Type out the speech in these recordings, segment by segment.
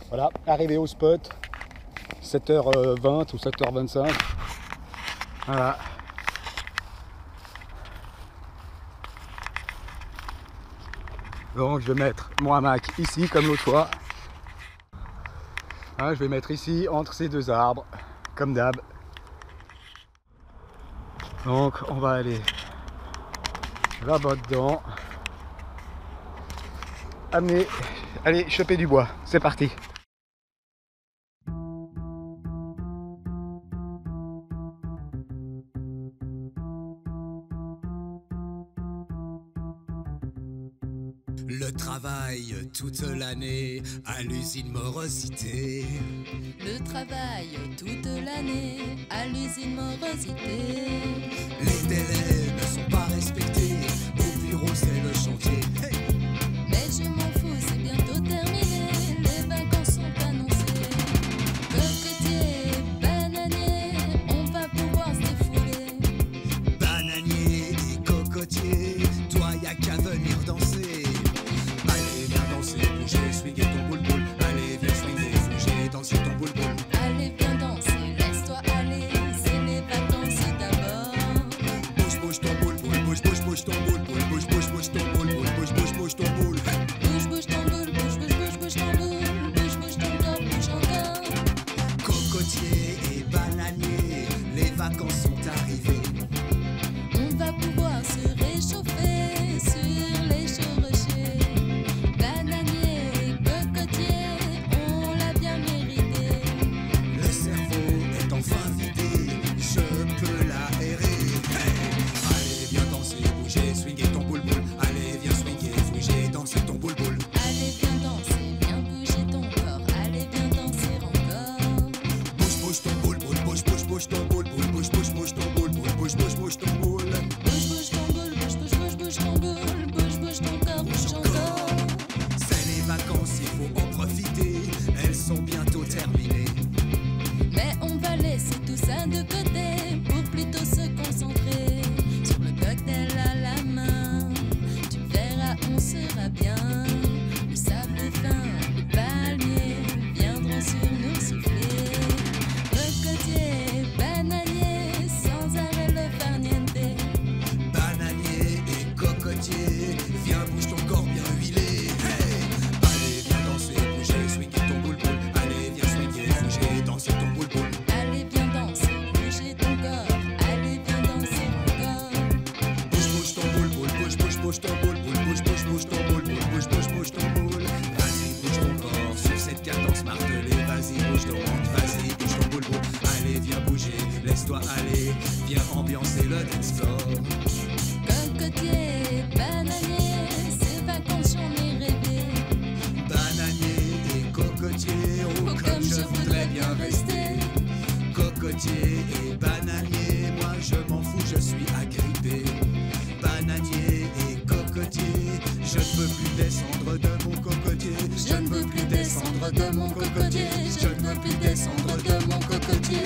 Voilà, arrivé au spot, 7h20 ou 7h25. Voilà. Donc je vais mettre mon hamac ici comme l'autre fois. Hein, je vais mettre ici entre ces deux arbres, comme d'hab. Donc on va aller là-bas dedans. Amener, allez choper du bois, c'est parti. Le travail toute l'année à l'usine Morosité. Le travail toute l'année à l'usine Morosité. Les délais ne sont pas respectés, au bureau c'est le chantier. Hey, Mais je m'en fous, c'est bientôt terminé, les vacances sont annoncées. Cocotier, bananier, on va pouvoir se défouler. bananier et cocotier, toi y'a qu'à venir danser. Allez viens danser, bouger, swinguer ton boule-boule. Allez viens swinguer, bouger, danser ton boule-boule. Allez viens danser, laisse-toi aller, c'est les vacances d'abord. Bouge, bouge ton boule-boule, bouge, bouge, bouge ton boule-boule. Bouge, bouge, bouge ton boule-boule, bouge, bouge, bouge ton boule. Bouge, bouge ton boule, bouge, bouge, bouge, bouge ton boule. Bouge, bouge ton corps, bouge encore. Cocotier et bananier, les vacances sont arrivées. On va pouvoir se réchauffer sur les chauds rochers. Bananier et cocotier, on l'a bien mérité. Le cerveau est enfin vidé, je peux l'aérer. Hey, allez viens danser, bouger, swinguer ton boule-boule. Allez viens swinguer, bouger, danser ton boule-boule. Allez viens danser, viens bouger ton corps. Allez viens danser encore. Bouge, bouge ton boule-boule, bouge, bouge, bouge ton boule-boule. Bouge, bouge, bouge ton boule-boule, bouge, bouge, bouge ton boule. Bouge, bouge ton boule, bouge, bouge, bouge, bouge ton boule. Bouge, bouge ton corps, bouge encore. C'est les vacances, il faut en profiter, elles sont bientôt terminées. Mais on va laisser tout ça de côté pour plutôt se concentrer sur le cocktail à la main. Tu verras, on sera bien. Le sable fin, les palmiers viendront sur nous souffler. Cocotier, bananier, sans arrêt le farniente. Bananier et cocotier, viens bouge ton corps bien huilé. Hey, allez viens danser, bouger, swinguer ton boule-boule. Allez viens swinguer, bouger, danser ton boule-boule. Allez viens danser, bouger ton corps. Allez viens danser encore. Bouge, bouge ton boule-boule, bouge, bouge, bouge ton boule-boule. Bouge, bouge, bouge ton boule-boule, bouge, bouge, bouge ton boule. Vas-y, bouge ton corps sur cette cadence martelée. Vas-y, bouge ton ventre, vas-y, bouge ton boule-boule. Allez, viens bouger, laisse-toi aller. Viens ambiancer le dance floor. Cocotier, bananier, ces vacances j'en ai rêvé. Bananier et cocotier, oh comme je voudrais bien rester. Cocotier et bananier, moi je m'en fous, je suis agrippé. Bananier et cocotier, je ne veux plus descendre de mon cocotier. Je ne veux plus descendre de mon cocotier. Je ne veux plus descendre de mon cocotier.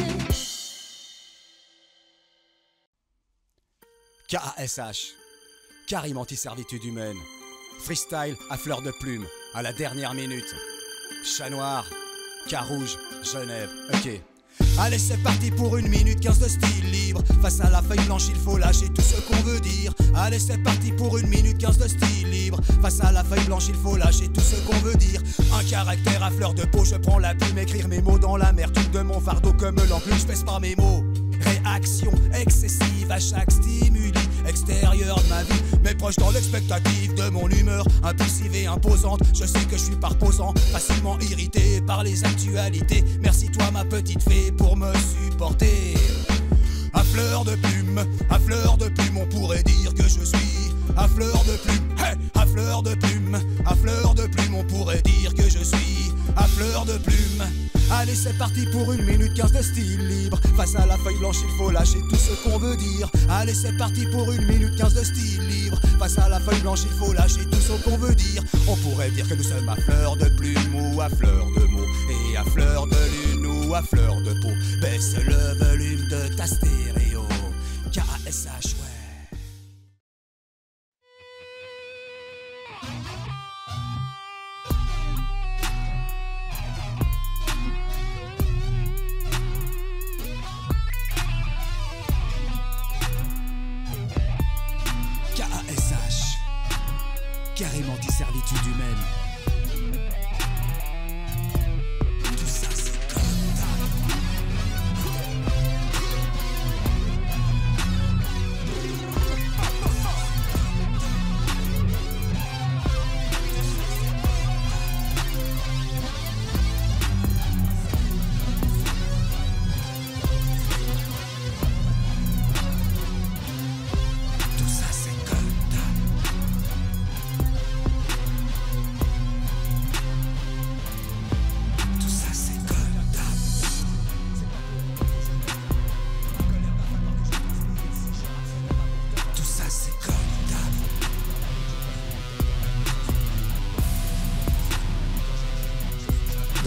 KASH, Karim anti-servitude humaine. Freestyle à fleur de plume, à la dernière minute. Chat noir, Carouge, Genève, ok. Allez c'est parti pour 1 minute 15 de style libre. Face à la feuille blanche il faut lâcher tout ce qu'on veut dire. Allez c'est parti pour 1 minute 15 de style libre. Face à la feuille blanche il faut lâcher tout ce qu'on veut dire. Un caractère à fleur de peau, je prends la plume, écrire mes mots dans l'amertume de mon fardeau comme l'enclume, je pèse par mes mots. Réaction excessive à chaque stimuli extérieur de ma vie. Mes proches dans l'expectative de mon humeur impulsive et imposante. Je sais que je suis pas reposant, facilement irrité par les actualités. Merci toi ma petite fée pour me supporter. À fleur de plume, on pourrait dire que je suis à fleur de plume. Hey, à fleur de plume, on pourrait dire que je suis à fleur de plume. Allez c'est parti pour 1 minute 15 de style libre. Face à la feuille blanche il faut lâcher tout ce qu'on veut dire. Allez c'est parti pour 1 minute 15 de style libre. Face à la feuille blanche il faut lâcher tout ce qu'on veut dire. On pourrait dire que nous sommes à fleur de plume ou à fleur de mots. Et à fleur de lune ou à fleur de peau. Baisse le volume de ta stéréo. KASH, ouais.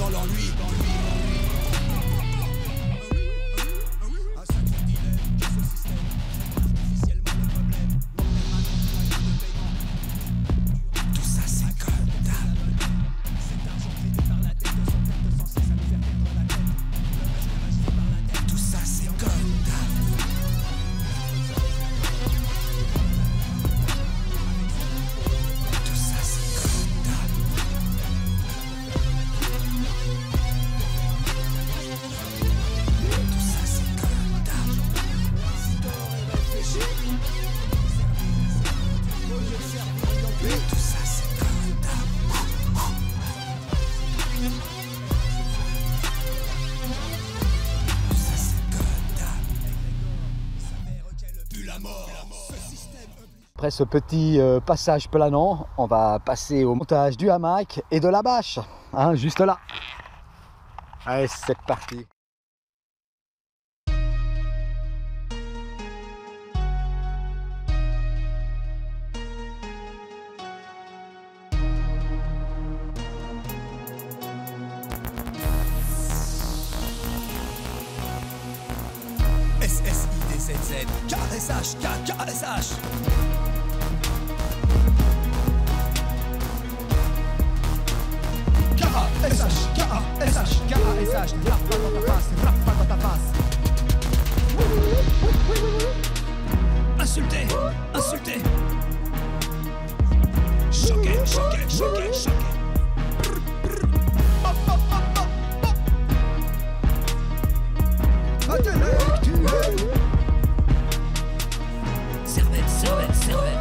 dans l'ennui. Un sacré dilemme, qu'est-ce ce système? Officiellement le problème, non permanent, moyen de paiement. Tout ça c'est comme d'hab. Cet argent traité par la tête de son perte sans cesse à nous faire perdre la tête. Le reste est rajouté par la tête. Tout ça c'est comme d'hab. Tout ça c'est comme d'hab. Tout ça c'est comme d'hab. Tout ça c'est comme d'hab. Tout ça c'est comme d'hab. Pue la mort. Après ce petit passage planant, on va passer au montage du hamac et de la bâche, hein, juste là. Allez, c'est parti. SSIDZZ, KSH, KSH. KSH, rap pas dans ta face, rap pas dans ta face. Insulté, insulté. Choqué, choqué, choqué, choqué. Intellectuel. Cervelle, cervelle, cervelle.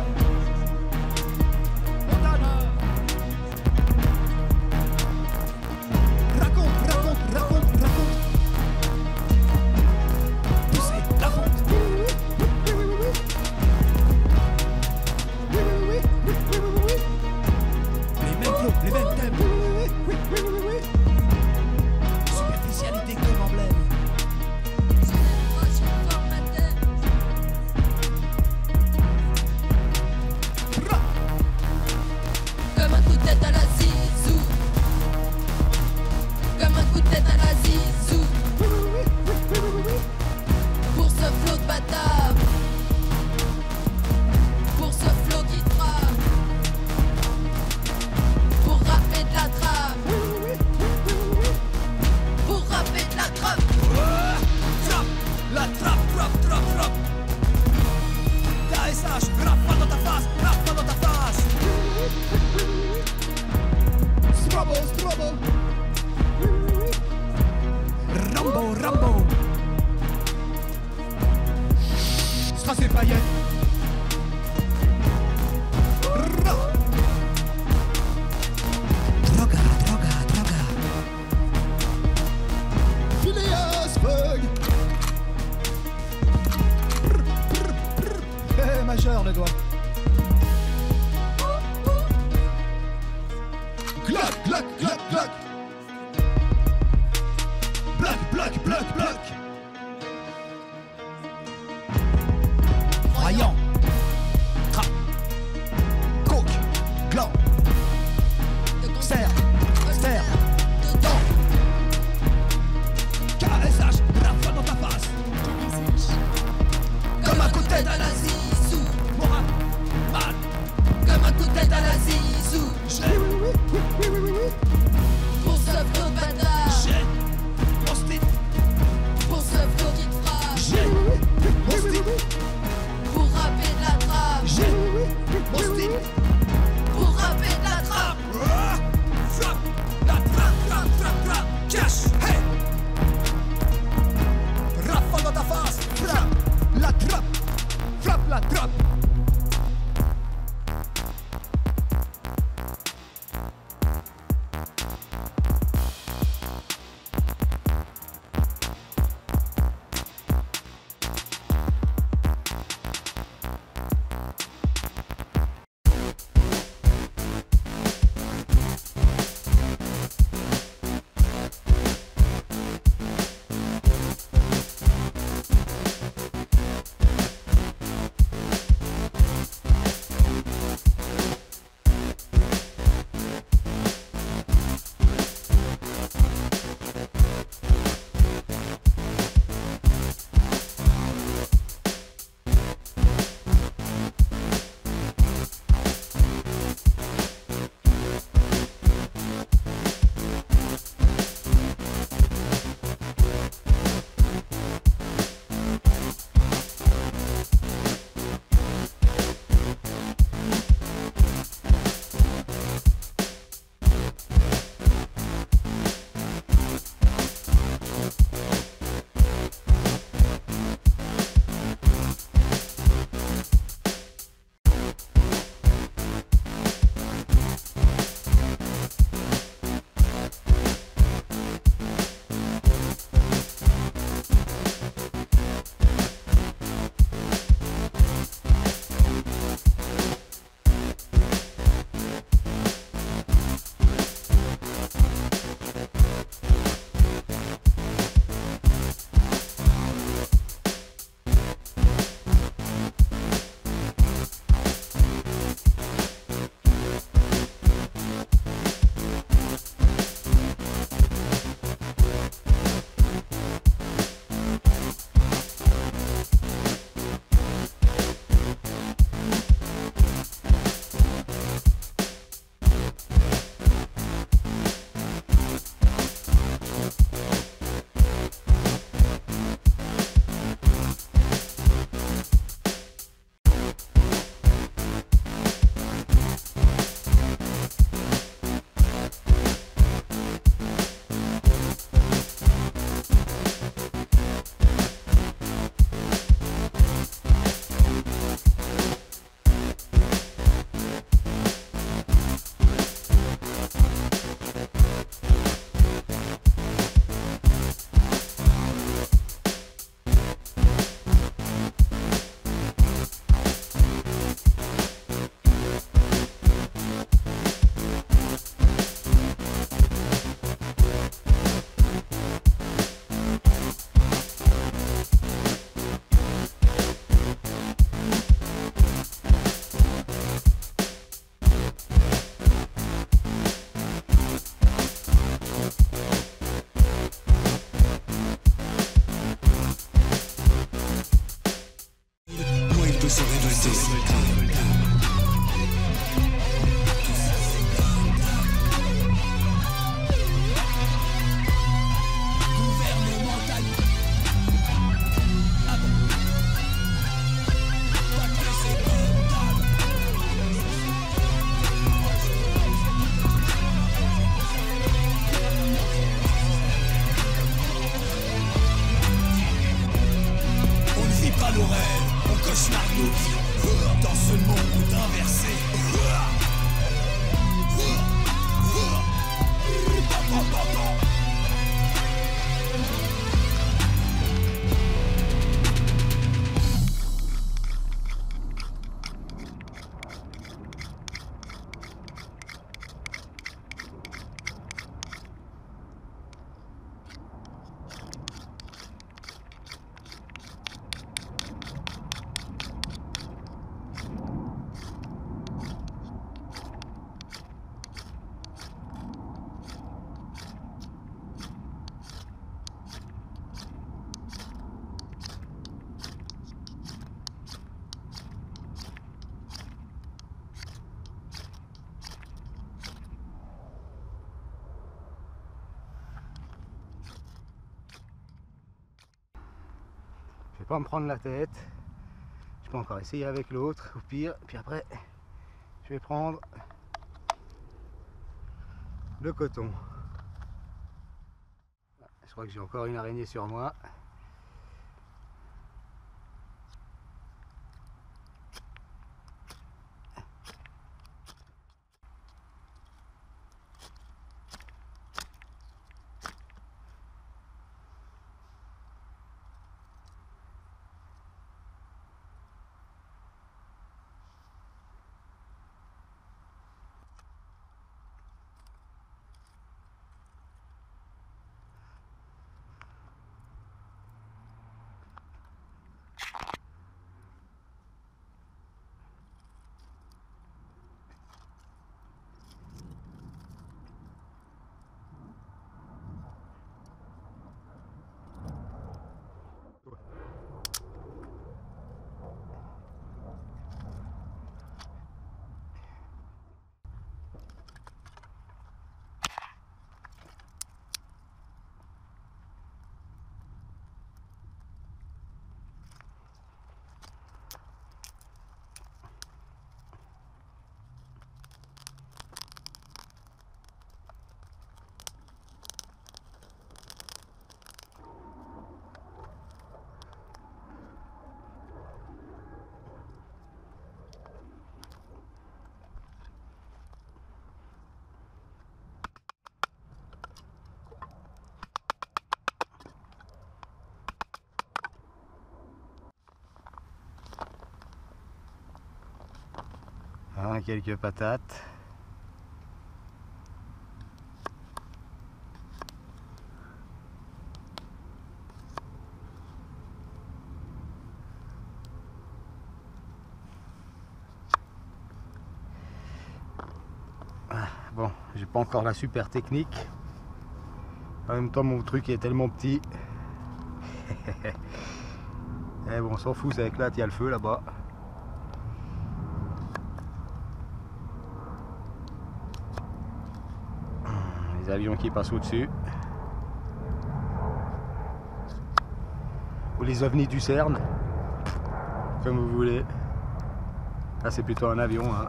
Majeur le doigt. Glock, glock, glock, glock. Bloc, bloc, bloc, bloc. se révolter. Gouvernemental. Ah bon. Taxer c'est brutal. On ne vit pas nos rêves, on cauchemarde nos vies dans ce monde inversé. Je vais pas me prendre la tête. Je peux encore essayer avec l'autre, au pire. Puis après, je vais prendre le coton. Je crois que j'ai encore une araignée sur moi. Hein, quelques patates. Bon, j'ai pas encore la super technique. En même temps, mon truc est tellement petit. Eh bon, on s'en fout, ça éclate, il y a le feu là-bas. Les avions qui passent au-dessus. Ou les ovnis du CERN, comme vous voulez. Là, c'est plutôt un avion, hein.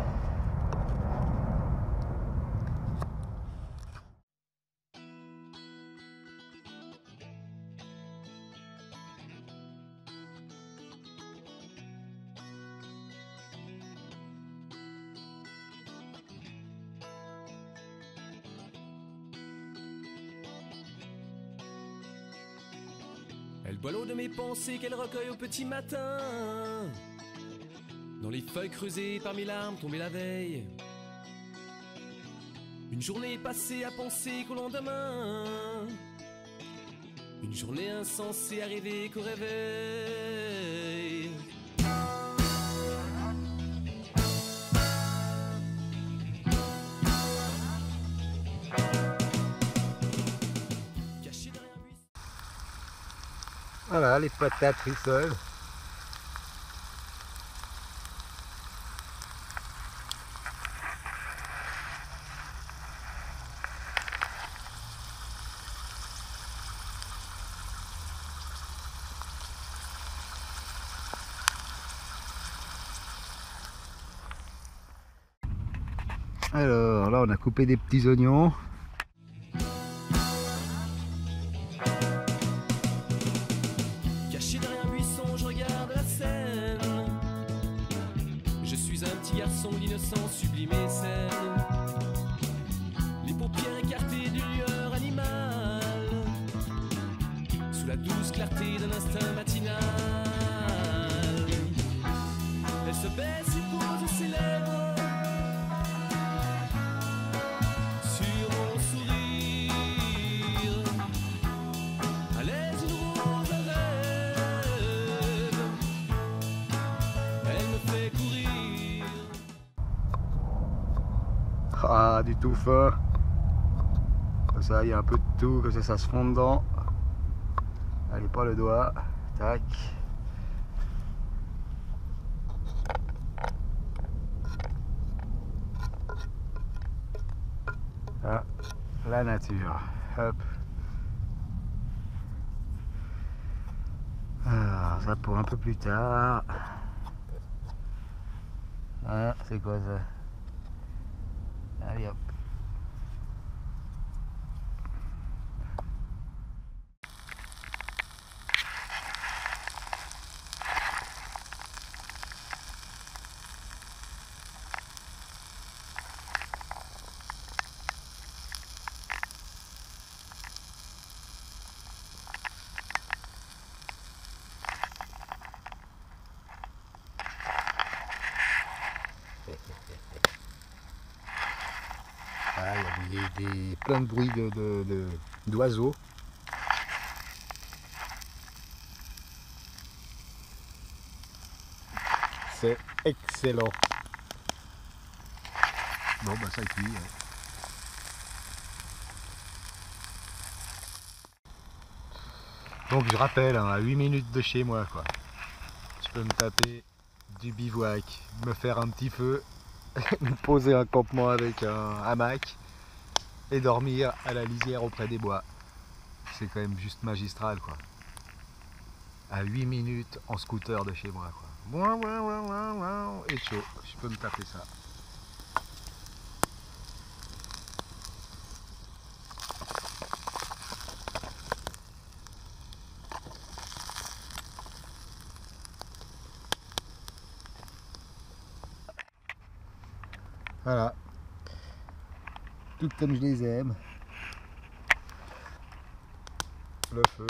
Elle boit l'eau de mes pensées qu'elle recueille au petit matin, dans les feuilles creusées par mes larmes tombées la veille. Une journée passée à penser qu'au lendemain, une journée insensée à rêver qu'au réveil. Voilà les patates rissoles. là on a coupé des petits oignons. Caché derrière un buisson, je regarde la scène. Je suis un petit garçon d'innocence sublime et saine. Les paupières écartées d'une lueur animale, sous la douce clarté d'un instinct matinal. Elle se baisse et pose ses lèvres sur mon sourire. À l'aise, une rose, un rêve. Elle me fait courir. Ah, du tout fin. Comme ça, il y a un peu de tout, comme ça se fond dedans. Allez, pas le doigt. Tac. Ah, la nature. Hop. Alors, ça pour un peu plus tard. Ah, c'est quoi ça? Allez hop. Voilà, il y a plein de bruits d'oiseaux. C'est excellent. Bon, bah ça cuit. Donc je rappelle, hein, à 8 minutes de chez moi, quoi. Je peux me taper du bivouac, me faire un petit feu, me poser un campement avec un hamac et dormir à la lisière auprès des bois. C'est quand même juste magistral, quoi. À 8 minutes en scooter de chez moi, quoi. Et chaud, je peux me taper ça. Voilà, tout comme je les aime. Le feu.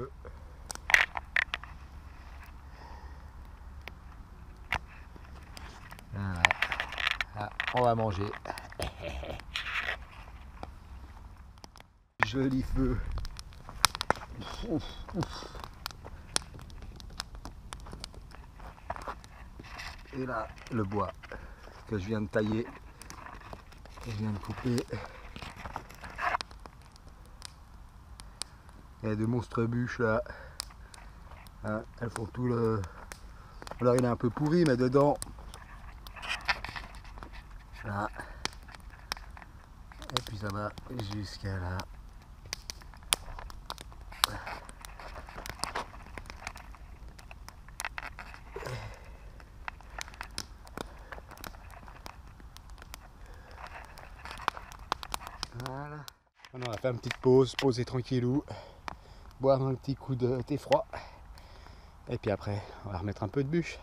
Voilà. Ah, on va manger. Joli feu. Ouf, ouf. Et là, le bois que je viens de tailler, que je viens de couper. Il y a de monstres bûches là. Hein, elles font tout le... Alors il est un peu pourri, mais dedans... Là. Et puis ça va jusqu'à là. Voilà. On va faire une petite pause, poser tranquillou, boire un petit coup de thé froid. Et puis après, on va remettre un peu de bûche.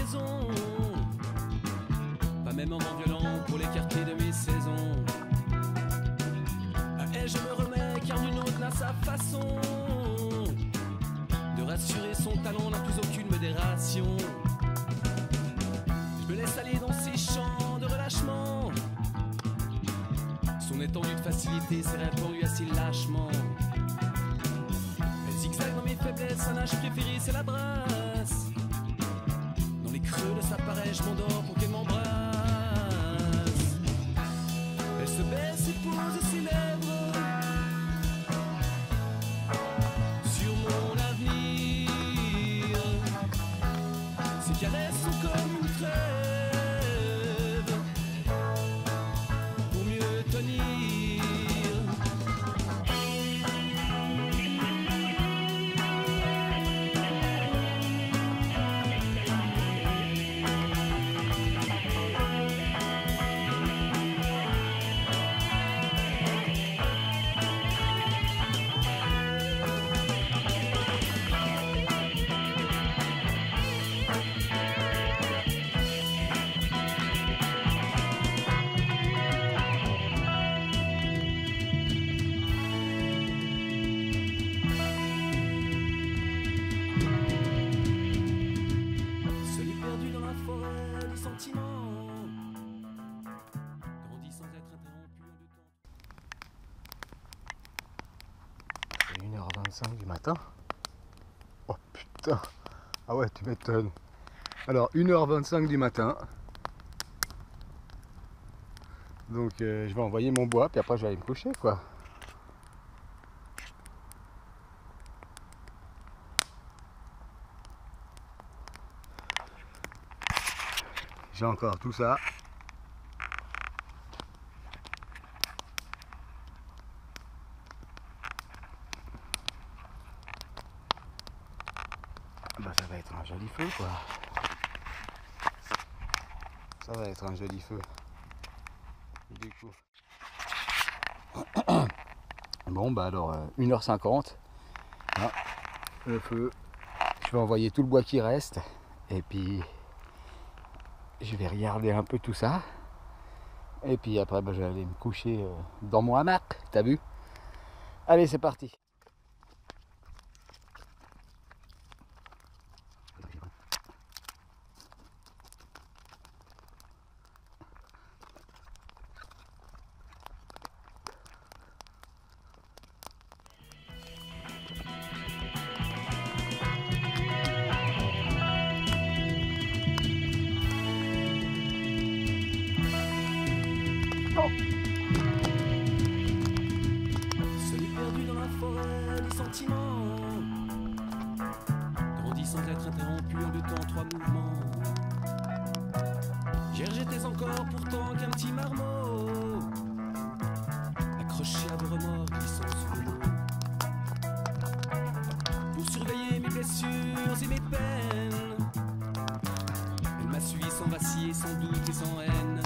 raison, pas même un vent violent pour l'écarter de mes saisons. À elle je me remets car nul autre n'a sa façon de rassurer, son talent n'a plus aucune modération. Je me laisse aller dans ces champs de relâchement, son étendue de facilité s'est répandue assez lâchement. Elle zigzague dans mes faiblesses, un âge préféré c'est la brasse. Dans les creux de sa paresse, je m'endors pour qu'elle m'embrasse. Elle se baisse et pose ses lèvres sur mon avenir. Ses caresses sont comme une trêve pour mieux tenir. C'est 1h25 du matin. Oh putain. Ah ouais, tu m'étonnes. Alors 1h25 du matin. Donc je vais envoyer mon bois, puis après je vais aller me coucher quoi. J'ai encore tout ça. Bah ça va être un joli feu quoi. Ça va être un joli feu. Du coup. Bon bah alors 1h50. Ah, le feu. Je vais envoyer tout le bois qui reste. Et puis je vais regarder un peu tout ça. Et puis après bah, je vais aller me coucher dans mon hamac. T'as vu? Allez c'est parti. Seul et perdu dans la forêt des sentiments, grandit sans être interrompu en deux temps, trois mouvements. Hier j'étais encore pourtant qu'un petit marmot, accroché à vos remords glissant sous le l'eau. Pour surveiller mes blessures et mes peines, elle m'a suivi sans vaciller, sans doute et sans haine.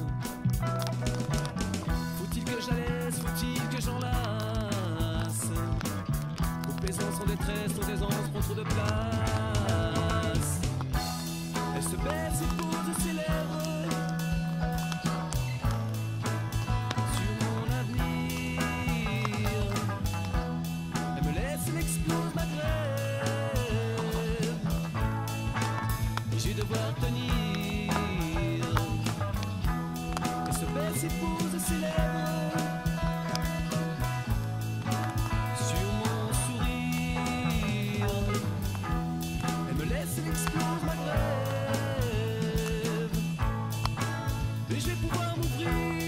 Faut-il que je la laisse, faut-il que j'enlace, complaisance en détresse, sans aisance, prend trop de place. Elle se baisse et pose ses lèvres sur mon avenir. Elle me laisse, elle explose ma grève, et je vais devoir tenir. Elle se baisse et pose ses lèvres sur mon sourire. Elle me laisse, elle explose ma grève, et je vais pouvoir m'ouvrir.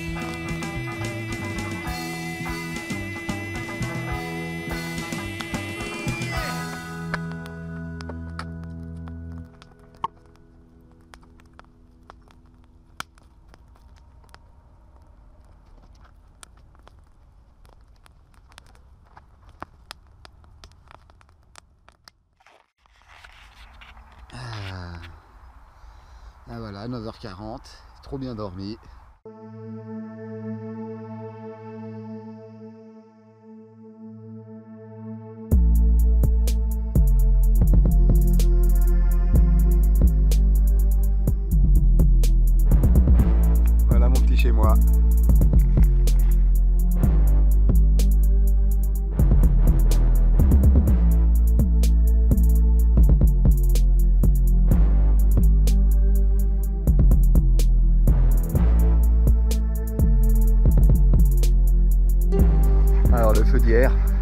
Ah voilà, 9h40, trop bien dormi. suis chez moi. Alors le feu d'hier,